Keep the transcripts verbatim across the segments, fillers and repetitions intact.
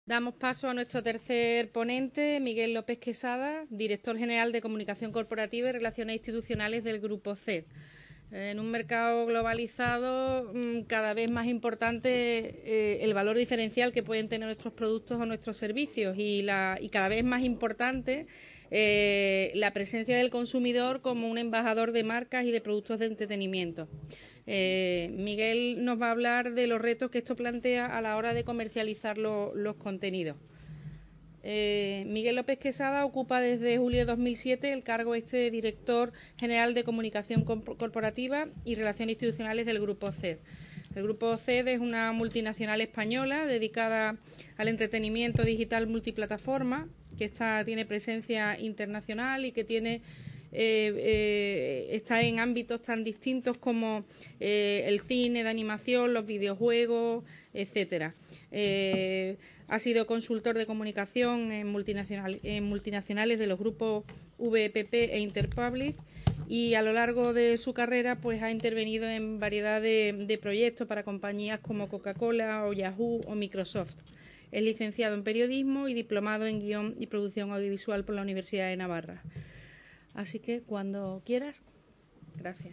Damos paso a nuestro tercer ponente, Miguel López Quesada, director general de Comunicación Corporativa y Relaciones Institucionales del Grupo C E D. En un mercado globalizado, cada vez más importante eh, el valor diferencial que pueden tener nuestros productos o nuestros servicios y, la, y cada vez más importante eh, la presencia del consumidor como un embajador de marcas y de productos de entretenimiento. Eh, Miguel nos va a hablar de los retos que esto plantea a la hora de comercializar lo, los contenidos. Eh, Miguel López Quesada ocupa desde julio de dos mil siete el cargo este de director general de Comunicación Corporativa y Relaciones Institucionales del Grupo C E D. El Grupo C E D es una multinacional española dedicada al entretenimiento digital multiplataforma, que está, tiene presencia internacional y que tiene Eh, eh, está en ámbitos tan distintos como eh, el cine de animación, los videojuegos, etcétera. Eh, ha sido consultor de comunicación en, multinacional, en multinacionales de los grupos V P P e Interpublic y a lo largo de su carrera pues ha intervenido en variedad de, de proyectos para compañías como Coca-Cola o Yahoo o Microsoft. Es licenciado en periodismo y diplomado en guión y producción audiovisual por la Universidad de Navarra. Así que cuando quieras, gracias.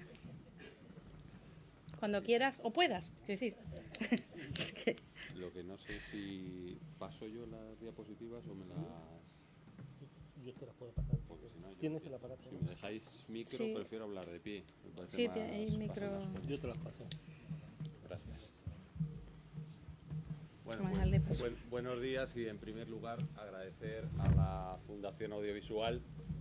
Cuando quieras o puedas, es decir. Es que... Lo que no sé si paso yo las diapositivas o me las... Yo te las puedo pasar. Porque si no, yo ¿Tienes el aparato? Si me dejáis micro, sí. Prefiero hablar de pie. Me sí, más, tenéis micro. Yo te las paso. Gracias. Bueno, pues, buen, buenos días y en primer lugar agradecer a la Fundación Audiovisual.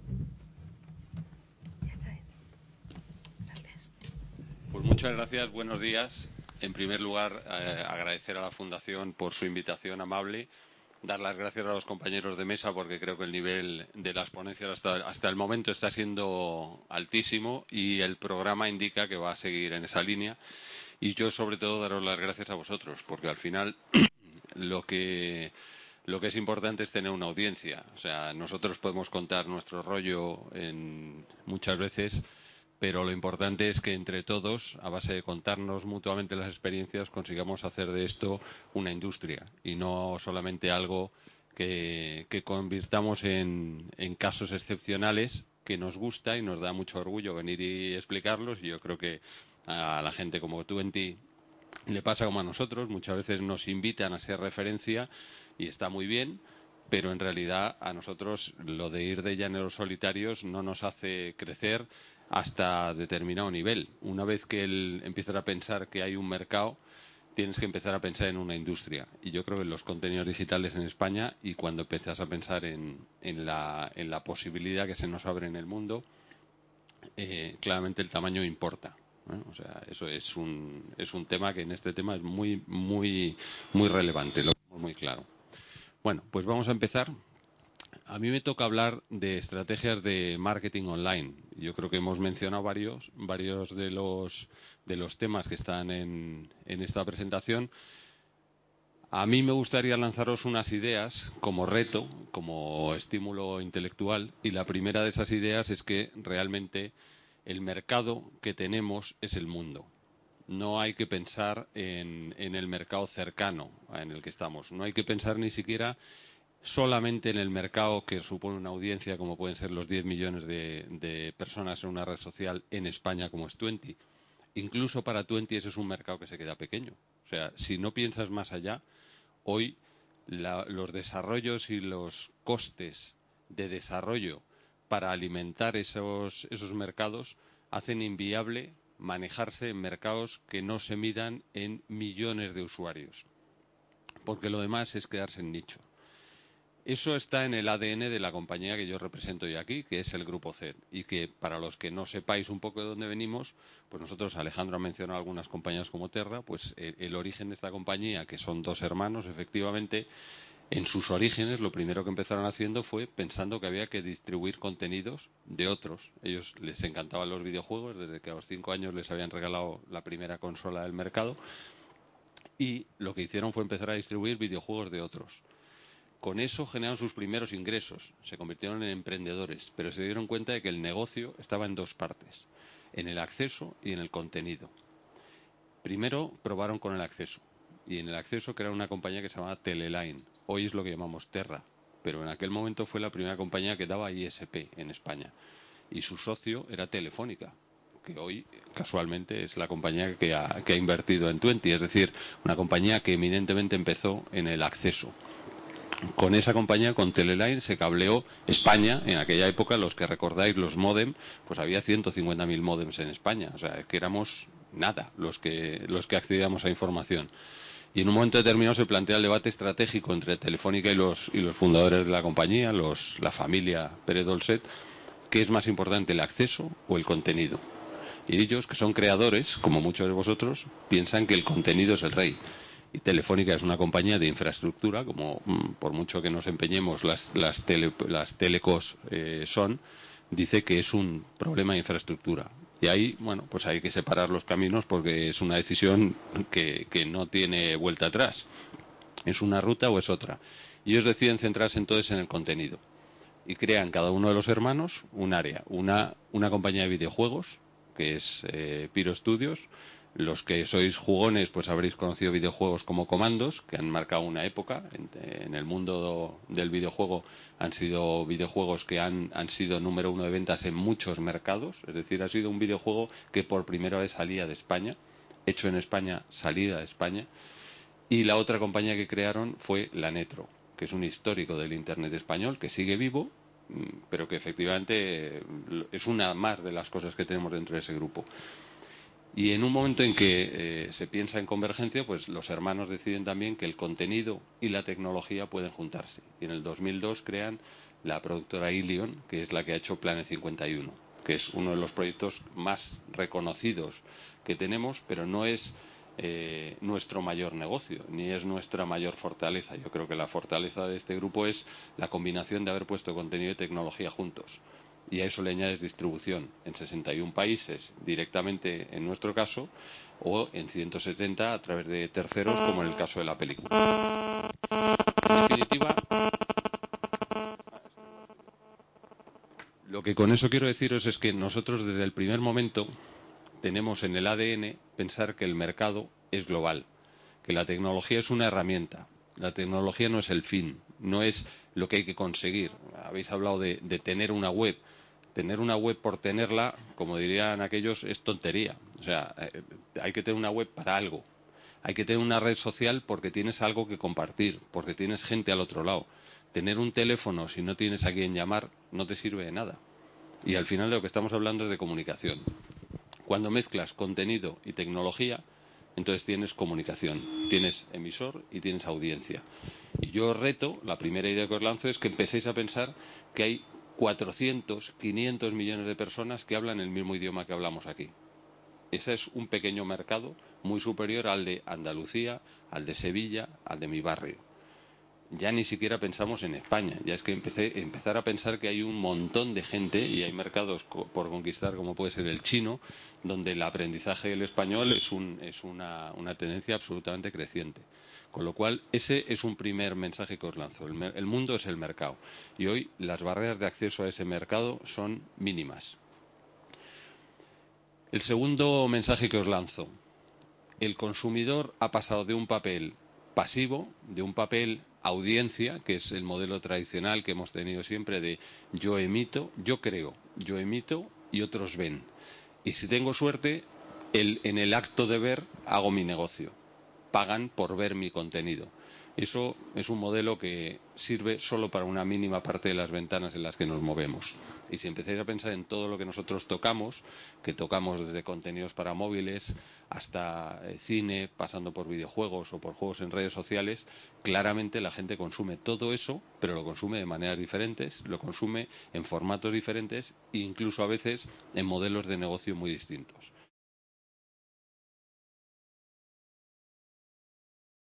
Ya está hecho. Gracias. Pues muchas gracias, buenos días. En primer lugar, eh, agradecer a la Fundación por su invitación amable, dar las gracias a los compañeros de mesa porque creo que el nivel de las ponencias hasta, hasta el momento está siendo altísimo y el programa indica que va a seguir en esa línea. Y yo, sobre todo, daros las gracias a vosotros, porque al final lo que... Lo que es importante es tener una audiencia. O sea, nosotros podemos contar nuestro rollo en, muchas veces, pero lo importante es que entre todos, a base de contarnos mutuamente las experiencias, consigamos hacer de esto una industria y no solamente algo que, que convirtamos en, en casos excepcionales que nos gusta y nos da mucho orgullo venir y explicarlos. Y yo creo que a la gente como Twenty le pasa como a nosotros, muchas veces nos invitan a ser referencia y está muy bien, pero en realidad a nosotros lo de ir de llaneros solitarios no nos hace crecer hasta determinado nivel. Una vez que él empieza a pensar que hay un mercado, tienes que empezar a pensar en una industria. Y yo creo que en los contenidos digitales en España, y cuando empiezas a pensar en, en, la, en la posibilidad que se nos abre en el mundo, eh, claramente el tamaño importa. ¿eh? O sea, eso es un, es un tema que en este tema es muy, muy, muy relevante, lo tenemos muy claro. Bueno, pues vamos a empezar. A mí me toca hablar de estrategias de marketing online. Yo creo que hemos mencionado varios, varios de los, de los temas que están en, en esta presentación. A mí me gustaría lanzaros unas ideas como reto, como estímulo intelectual, y la primera de esas ideas es que realmente el mercado que tenemos es el mundo. No hay que pensar en, en el mercado cercano en el que estamos. No hay que pensar ni siquiera solamente en el mercado que supone una audiencia como pueden ser los diez millones de, de personas en una red social en España como es Twenty. Incluso para Twenty ese es un mercado que se queda pequeño. O sea, si no piensas más allá, hoy la, los desarrollos y los costes de desarrollo para alimentar esos, esos mercados hacen inviable manejarse en mercados que no se midan en millones de usuarios, porque lo demás es quedarse en nicho. Eso está en el A D N de la compañía que yo represento hoy aquí, que es el Grupo C E D, y que para los que no sepáis un poco de dónde venimos, pues nosotros, Alejandro ha mencionado algunas compañías como Terra, pues el, el origen de esta compañía, que son dos hermanos, efectivamente, en sus orígenes lo primero que empezaron haciendo fue pensando que había que distribuir contenidos de otros. Ellos les encantaban los videojuegos, desde que a los cinco años les habían regalado la primera consola del mercado, y lo que hicieron fue empezar a distribuir videojuegos de otros. Con eso generaron sus primeros ingresos, se convirtieron en emprendedores, pero se dieron cuenta de que el negocio estaba en dos partes, en el acceso y en el contenido. Primero probaron con el acceso, y en el acceso crearon una compañía que se llamaba Teleline, hoy es lo que llamamos Terra, pero en aquel momento fue la primera compañía que daba I S P en España. Y su socio era Telefónica, que hoy casualmente es la compañía que ha, que ha invertido en Twenty, es decir, una compañía que eminentemente empezó en el acceso. Con esa compañía, con Teleline, se cableó España. En aquella época, los que recordáis los módem, pues había ciento cincuenta mil módems en España. O sea, que éramos nada los que, los que accedíamos a información. Y en un momento determinado se plantea el debate estratégico entre Telefónica y los, y los fundadores de la compañía, los, la familia Pérez Dolcet, ¿qué es más importante, el acceso o el contenido? Y ellos, que son creadores, como muchos de vosotros, piensan que el contenido es el rey. Y Telefónica es una compañía de infraestructura, como mm, por mucho que nos empeñemos las, las, tele, las telecos eh, son, dice que es un problema de infraestructura. Y ahí, bueno, pues hay que separar los caminos porque es una decisión que, que no tiene vuelta atrás. ¿Es una ruta o es otra? Y ellos deciden centrarse entonces en el contenido. Y crean cada uno de los hermanos un área, una, una compañía de videojuegos, que es eh, Piro Studios. Los que sois jugones, pues habréis conocido videojuegos como Comandos, que han marcado una época. En, en el mundo del videojuego han sido videojuegos que han, han sido número uno de ventas en muchos mercados. Es decir, ha sido un videojuego que por primera vez salía de España, hecho en España, salida de España. Y la otra compañía que crearon fue La Netro, que es un histórico del Internet español, que sigue vivo, pero que efectivamente es una más de las cosas que tenemos dentro de ese grupo. Y en un momento en que eh, se piensa en convergencia, pues los hermanos deciden también que el contenido y la tecnología pueden juntarse. Y en el dos mil dos crean la productora Ilion, que es la que ha hecho Planet cincuenta y uno, que es uno de los proyectos más reconocidos que tenemos, pero no es eh, nuestro mayor negocio, ni es nuestra mayor fortaleza. Yo creo que la fortaleza de este grupo es la combinación de haber puesto contenido y tecnología juntos. Y a eso le añades distribución en sesenta y un países directamente en nuestro caso, o en ciento setenta a través de terceros, como en el caso de la película. En definitiva, lo que con eso quiero deciros es que nosotros desde el primer momento tenemos en el A D N pensar que el mercado es global, que la tecnología es una herramienta. La tecnología no es el fin, no es lo que hay que conseguir. Habéis hablado de, de tener una web. Tener una web por tenerla, como dirían aquellos, es tontería. O sea, eh, hay que tener una web para algo. Hay que tener una red social porque tienes algo que compartir, porque tienes gente al otro lado. Tener un teléfono, si no tienes a quien llamar, no te sirve de nada. Y al final de lo que estamos hablando es de comunicación. Cuando mezclas contenido y tecnología, entonces tienes comunicación. Tienes emisor y tienes audiencia. Y yo os reto, la primera idea que os lanzo es que empecéis a pensar que hay cuatrocientos, quinientos millones de personas que hablan el mismo idioma que hablamos aquí. Ese es un pequeño mercado muy superior al de Andalucía, al de Sevilla, al de mi barrio. Ya ni siquiera pensamos en España. Ya es que empecé empezar a pensar que hay un montón de gente y hay mercados por conquistar, como puede ser el chino, donde el aprendizaje del español es, un, es una, una tendencia absolutamente creciente. Con lo cual, ese es un primer mensaje que os lanzo. El, el mundo es el mercado. Y hoy las barreras de acceso a ese mercado son mínimas. El segundo mensaje que os lanzo. El consumidor ha pasado de un papel pasivo, de un papel audiencia, que es el modelo tradicional que hemos tenido siempre de yo emito, yo creo, yo emito y otros ven. Y si tengo suerte, el, en el acto de ver hago mi negocio. Pagan por ver mi contenido. Eso es un modelo que sirve solo para una mínima parte de las ventanas en las que nos movemos. Y si empezáis a pensar en todo lo que nosotros tocamos, que tocamos desde contenidos para móviles hasta eh, cine, pasando por videojuegos o por juegos en redes sociales, claramente la gente consume todo eso, pero lo consume de maneras diferentes, lo consume en formatos diferentes e incluso a veces en modelos de negocio muy distintos.